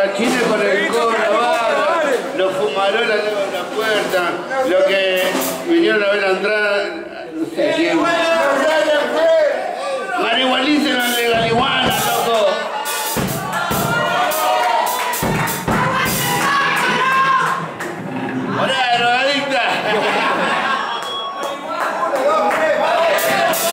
borrachines con el cobre, los fumarolas de la puerta, los que vinieron a ver la entrada, no sé quién.